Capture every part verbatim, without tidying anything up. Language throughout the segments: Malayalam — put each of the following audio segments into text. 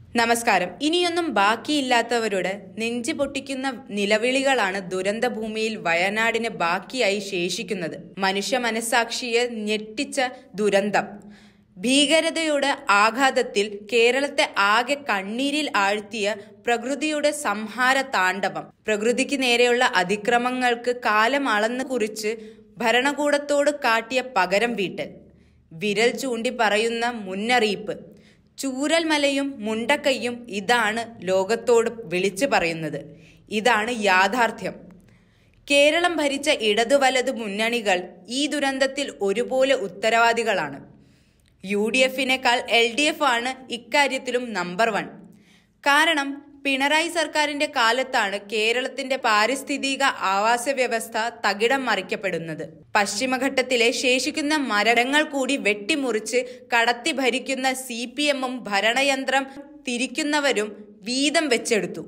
നമസ്കാരം. ഇനിയൊന്നും ബാക്കിയില്ലാത്തവരുടെ നെഞ്ചു പൊട്ടിക്കുന്ന നിലവിളികളാണ് ദുരന്തഭൂമിയിൽ വയനാടിന് ബാക്കിയായി ശേഷിക്കുന്നത്. മനുഷ്യ മനസാക്ഷിയെ ഞെട്ടിച്ച ദുരന്തം. ഭീകരതയുടെ ആഘാതത്തിൽ കേരളത്തെ ആകെ കണ്ണീരിൽ ആഴ്ത്തിയ പ്രകൃതിയുടെ സംഹാര താണ്ഡവം. പ്രകൃതിക്ക് നേരെയുള്ള അതിക്രമങ്ങൾക്ക് കാലം അളന്നു കുറിച്ച് ഭരണകൂടത്തോട് കാട്ടിയ പകരം വീട്ടൽ. വിരൽ ചൂണ്ടി പറയുന്ന മുന്നറിയിപ്പ്. ചൂരൽമലയും മുണ്ടക്കൈയും ഇതാണ് ലോകത്തോട് വിളിച്ചു പറയുന്നത്. ഇതാണ് യാഥാർത്ഥ്യം. കേരളം ഭരിച്ച ഇടതു വലതു മുന്നണികൾ ഈ ദുരന്തത്തിൽ ഒരുപോലെ ഉത്തരവാദികളാണ്. യു ഡി എഫിനേക്കാൾ എൽ ഡി എഫ് ആണ് ഇക്കാര്യത്തിലും നമ്പർ വൺ. കാരണം പിണറായി സർക്കാരിന്റെ കാലത്താണ് കേരളത്തിന്റെ പാരിസ്ഥിതിക ആവാസ വ്യവസ്ഥ തകിടം മറിക്കപ്പെടുന്നത്. പശ്ചിമഘട്ടത്തിലെ ശേഷിക്കുന്ന മരങ്ങൾ കൂടി വെട്ടിമുറിച്ച് കടത്തി ഭരിക്കുന്ന സി പി എമ്മും ഭരണയന്ത്രം തിരിക്കുന്നവരും വീതം വെച്ചെടുത്തു.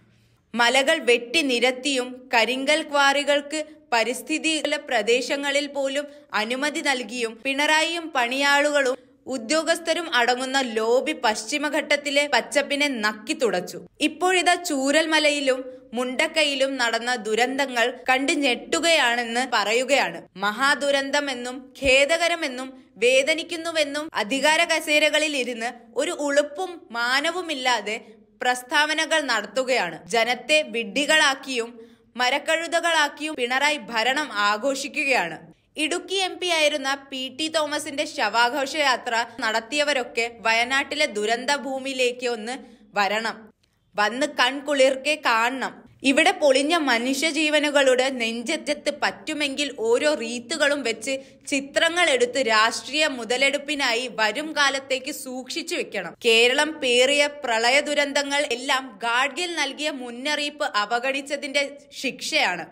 മലകൾ വെട്ടി നിരത്തിയും കരിങ്കൽ ക്വാറികൾക്ക് പരിസ്ഥിതി പ്രദേശങ്ങളിൽ പോലും അനുമതി നൽകിയും പിണറായിയും പണിയാളുകളും ഉദ്യോഗസ്ഥരും അടങ്ങുന്ന ലോബി പശ്ചിമഘട്ടത്തിലെ പച്ചപ്പിനെ നക്കി തുടച്ചു. ഇപ്പോഴിതാ ചൂരൽമലയിലും മുണ്ടക്കൈയിലും നടന്ന ദുരന്തങ്ങൾ കണ്ട് ഞെട്ടുകയാണെന്ന് പറയുകയാണ്. മഹാദുരന്തമെന്നും ഖേദകരമെന്നും വേദനിക്കുന്നുവെന്നും അധികാര കസേരകളിൽ ഇരുന്ന് ഒരു ഉളുപ്പും മാനവുമില്ലാതെ പ്രസ്താവനകൾ നടത്തുകയാണ്. ജനത്തെ വിഡ്ഢികളാക്കിയും മരക്കഴുതകളാക്കിയും പിണറായി ഭരണം ആഘോഷിക്കുകയാണ്. ഇടുക്കി എം പി ആയിരുന്ന പി ടി തോമസിന്റെ ശവാഘോഷയാത്ര നടത്തിയവരൊക്കെ വയനാട്ടിലെ ദുരന്ത ഭൂമിയിലേക്ക് ഒന്ന് വരണം, വന്ന് കൺകുളിർക്കെ കാണണം. ഇവിടെ പൊളിഞ്ഞ മനുഷ്യജീവനുകളുടെ നെഞ്ചറ്റത്ത് പറ്റുമെങ്കിൽ ഓരോ റീത്തുകളും വെച്ച് ചിത്രങ്ങൾ എടുത്ത് രാഷ്ട്രീയ മുതലെടുപ്പിനായി വരും കാലത്തേക്ക് സൂക്ഷിച്ചു വെക്കണം. കേരളം പേറിയ പ്രളയ ദുരന്തങ്ങൾ എല്ലാം ഗാഡ്ഗിൽ നൽകിയ മുന്നറിയിപ്പ് അവഗണിച്ചതിന്റെ ശിക്ഷയാണ്.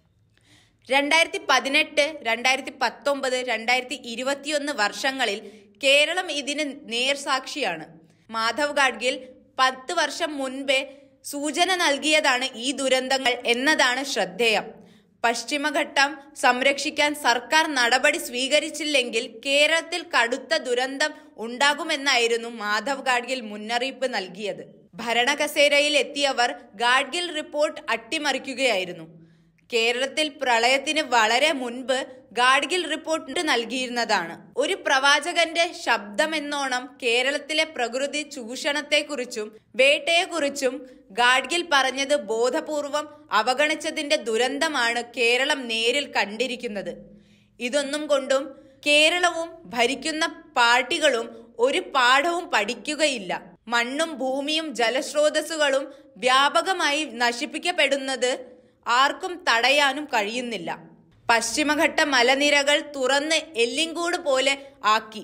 രണ്ടായിരത്തി പതിനെട്ട് രണ്ടായിരത്തി പത്തൊമ്പത് രണ്ടായിരത്തി ഇരുപത്തിയൊന്ന് വർഷങ്ങളിൽ കേരളം ഇതിന് നേർസാക്ഷിയാണ്. മാധവ് ഗാഡ്ഗിൽ പത്ത് വർഷം മുൻപേ സൂചന നൽകിയതാണ് ഈ ദുരന്തങ്ങൾ എന്നതാണ് ശ്രദ്ധേയം. പശ്ചിമഘട്ടം സംരക്ഷിക്കാൻ സർക്കാർ നടപടി സ്വീകരിച്ചില്ലെങ്കിൽ കേരളത്തിൽ കടുത്ത ദുരന്തം ഉണ്ടാകുമെന്നായിരുന്നു മാധവ് ഗാഡ്ഗിൽ മുന്നറിയിപ്പ് നൽകിയത്. ഭരണകസേരയിൽ എത്തിയവർ ഗാഡ്ഗിൽ റിപ്പോർട്ട് അട്ടിമറിക്കുകയായിരുന്നു. കേരളത്തിൽ പ്രളയത്തിന് വളരെ മുൻപ് ഗാഡ്ഗിൽ റിപ്പോർട്ട് നൽകിയിരുന്നതാണ്. ഒരു പ്രവാചകന്റെ ശബ്ദമെന്നോണം കേരളത്തിലെ പ്രകൃതി ചൂഷണത്തെക്കുറിച്ചും വേട്ടയെക്കുറിച്ചും ഗാഡ്ഗിൽ പറഞ്ഞത് ബോധപൂർവം അവഗണിച്ചതിന്റെ ദുരന്തമാണ് കേരളം നേരിൽ കണ്ടിരിക്കുന്നത്. ഇതൊന്നും കൊണ്ടും കേരളവും ഭരിക്കുന്ന പാർട്ടികളും ഒരു പാഠവും പഠിക്കുകയില്ല. മണ്ണും ഭൂമിയും ജലസ്രോതസ്സുകളും വ്യാപകമായി നശിപ്പിക്കപ്പെടുന്നത് ആർക്കും തടയാനും കഴിയുന്നില്ല. പശ്ചിമഘട്ട മലനിരകൾ തുറന്ന് എല്ലിൻകൂട് പോലെ ആക്കി.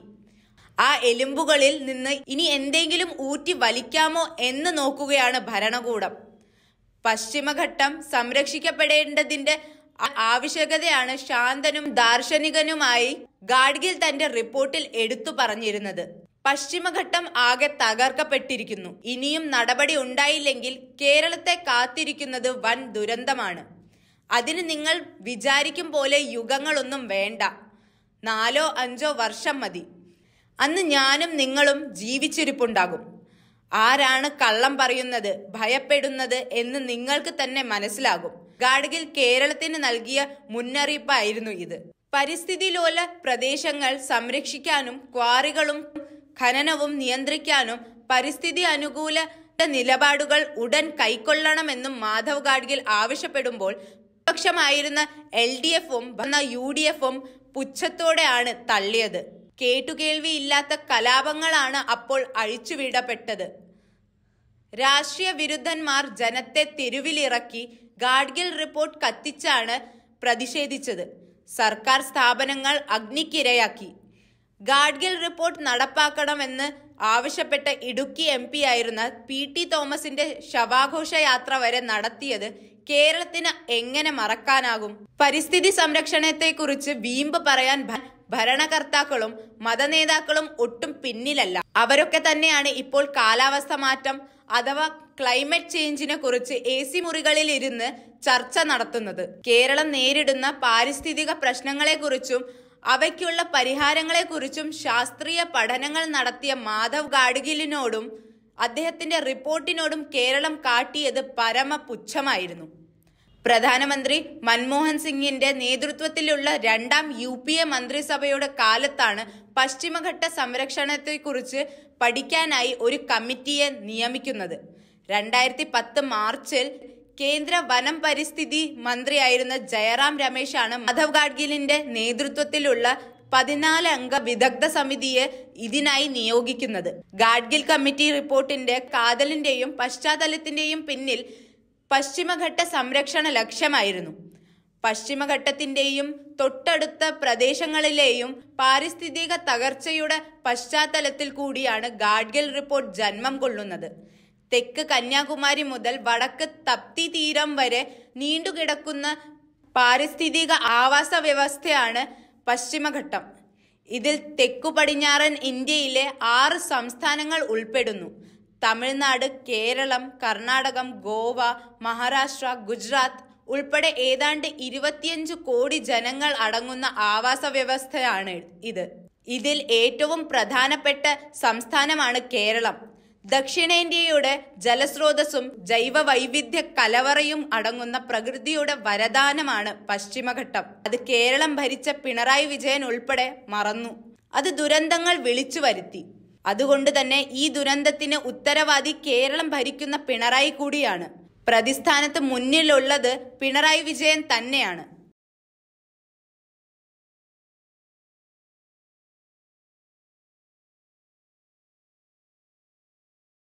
ആ എലുമ്പുകളിൽ നിന്ന് ഇനി എന്തെങ്കിലും ഊറ്റി വലിക്കാമോ എന്ന് നോക്കുകയാണ് ഭരണകൂടം. പശ്ചിമഘട്ടം സംരക്ഷിക്കപ്പെടേണ്ടതിന്റെ ആവശ്യകതയാണ് ശാന്തനും ദാർശനികനുമായി ഗാഡ്ഗിൽ തന്റെ റിപ്പോർട്ടിൽ എടുത്തു പറഞ്ഞിരുന്നത്. പശ്ചിമഘട്ടം ആകെ തകർക്കപ്പെട്ടിരിക്കുന്നു. ഇനിയും നടപടി ഉണ്ടായില്ലെങ്കിൽ കേരളത്തെ കാത്തിരിക്കുന്നത് വൻ ദുരന്തമാണ്. അതിന് നിങ്ങൾ വിചാരിക്കും പോലെ യുഗങ്ങളൊന്നും വേണ്ട. നാലോ അഞ്ചോ വർഷം മതി. അന്ന് ഞാനും നിങ്ങളും ജീവിച്ചിരിപ്പുണ്ടാകും. ആരാണ് കള്ളം പറയുന്നത്, ഭയപ്പെടുന്നത് എന്ന് നിങ്ങൾക്ക് തന്നെ മനസ്സിലാകും. ഗാഡ്ഗിൽ കേരളത്തിന് നൽകിയ മുന്നറിയിപ്പായിരുന്നു ഇത്. പരിസ്ഥിതി ലോല പ്രദേശങ്ങൾ സംരക്ഷിക്കാനും ക്വാറികളും ഖനനവും നിയന്ത്രിക്കാനും പരിസ്ഥിതി അനുകൂല നിലപാടുകൾ ഉടൻ കൈക്കൊള്ളണമെന്നും മാധവ് ഗാഡ്ഗിൽ ആവശ്യപ്പെടുമ്പോൾ പക്ഷമായിരുന്ന എൽ ഡി എഫും യു ഡി എഫും പുച്ഛത്തോടെയാണ് തള്ളിയത്. കേട്ടുകേൾവിയില്ലാത്ത കലാപങ്ങളാണ് അപ്പോൾ അഴിച്ചുവിടപ്പെട്ടത്. രാഷ്ട്രീയ വിരുദ്ധന്മാർ ജനത്തെ തെരുവിലിറക്കി ഗാഡ്ഗിൽ റിപ്പോർട്ട് കത്തിച്ചാണ് പ്രതിഷേധിച്ചത്. സർക്കാർ സ്ഥാപനങ്ങൾ അഗ്നിക്കിരയാക്കി. ഗാഡ്ഗിൽ റിപ്പോർട്ട് നടപ്പാക്കണമെന്ന് ആവശ്യപ്പെട്ട ഇടുക്കി എം പി ആയിരുന്ന പി ടി തോമസിന്റെ ശവാഘോഷയാത്ര വരെ നടത്തിയത് കേരളത്തിന് എങ്ങനെ മറക്കാനാകും? പരിസ്ഥിതി സംരക്ഷണത്തെക്കുറിച്ച് വീമ്പ് പറയാൻ ഭരണകർത്താക്കളും മതനേതാക്കളും ഒട്ടും പിന്നിലല്ല. അവരൊക്കെ തന്നെയാണ് ഇപ്പോൾ കാലാവസ്ഥ മാറ്റം അഥവാ ക്ലൈമറ്റ് ചേഞ്ചിനെ കുറിച്ച് എ സി മുറികളിൽ ഇരുന്ന് ചർച്ച നടത്തുന്നത്. കേരളം നേരിടുന്ന പാരിസ്ഥിതിക പ്രശ്നങ്ങളെക്കുറിച്ചും അവയ്ക്കുള്ള പരിഹാരങ്ങളെക്കുറിച്ചും ശാസ്ത്രീയ പഠനങ്ങൾ നടത്തിയ മാധവ് ഗാഡ്ഗിലിനോടും അദ്ദേഹത്തിന്റെ റിപ്പോർട്ടിനോടും കേരളം കാട്ടിയത് പരമപുച്ഛമായിരുന്നു. പ്രധാനമന്ത്രി മൻമോഹൻ സിംഗിന്റെ നേതൃത്വത്തിലുള്ള രണ്ടാം യു പി എ മന്ത്രിസഭയുടെ കാലത്താണ് പശ്ചിമഘട്ട സംരക്ഷണത്തെക്കുറിച്ച് പഠിക്കാനായി ഒരു കമ്മിറ്റിയെ നിയമിക്കുന്നത്. രണ്ടായിരത്തി പത്ത് മാർച്ചിൽ കേന്ദ്ര വനം പരിസ്ഥിതി മന്ത്രിയായിരുന്ന ജയറാം രമേശാണ് മാധവ് ഗാഡ്ഗിലിന്റെ നേതൃത്വത്തിലുള്ള പതിനാല് അംഗ വിദഗ്ധ സമിതിയെ ഇതിനായി നിയോഗിക്കുന്നത്. ഗാഡ്ഗിൽ കമ്മിറ്റി റിപ്പോർട്ടിന്റെ കാതലിന്റെയും പശ്ചാത്തലത്തിന്റെയും പിന്നിൽ പശ്ചിമഘട്ട സംരക്ഷണ ലക്ഷ്യമായിരുന്നു. പശ്ചിമഘട്ടത്തിന്റെയും തൊട്ടടുത്ത പ്രദേശങ്ങളിലെയും പാരിസ്ഥിതിക തകർച്ചയുടെ പശ്ചാത്തലത്തിൽ കൂടിയാണ് ഗാഡ്ഗിൽ റിപ്പോർട്ട് ജന്മം കൊള്ളുന്നത്. തെക്ക് കന്യാകുമാരി മുതൽ വടക്ക് തപ്തി തീരം വരെ നീണ്ടുകിടക്കുന്ന പാരിസ്ഥിതിക ആവാസ വ്യവസ്ഥയാണ് പശ്ചിമഘട്ടം. ഇതിൽ തെക്കു പടിഞ്ഞാറൻ ഇന്ത്യയിലെ ആറ് സംസ്ഥാനങ്ങൾ ഉൾപ്പെടുന്നു. തമിഴ്നാട്, കേരളം, കർണാടകം, ഗോവ, മഹാരാഷ്ട്ര, ഗുജറാത്ത് ഉൾപ്പെടെ ഏതാണ്ട് ഇരുപത്തിയഞ്ച് കോടി ജനങ്ങൾ അടങ്ങുന്ന ആവാസ വ്യവസ്ഥയാണ് ഇത്. ഇതിൽ ഏറ്റവും പ്രധാനപ്പെട്ട സംസ്ഥാനമാണ് കേരളം. ദക്ഷിണേന്ത്യയുടെ ജലസ്രോതസ്സും ജൈവ വൈവിധ്യ കലവറയും അടങ്ങുന്ന പ്രകൃതിയുടെ വരദാനമാണ് പശ്ചിമഘട്ടം. അത് കേരളം ഭരിച്ച പിണറായി വിജയൻ ഉൾപ്പെടെ മറന്നു. അത് ദുരന്തങ്ങൾ വിളിച്ചു വരുത്തി. അതുകൊണ്ട് തന്നെ ഈ ദുരന്തത്തിന് ഉത്തരവാദി കേരളം ഭരിക്കുന്ന പിണറായി കൂടിയാണ്. പ്രതിസ്ഥാനത്ത് മുന്നിലുള്ളത് പിണറായി വിജയൻ തന്നെയാണ്.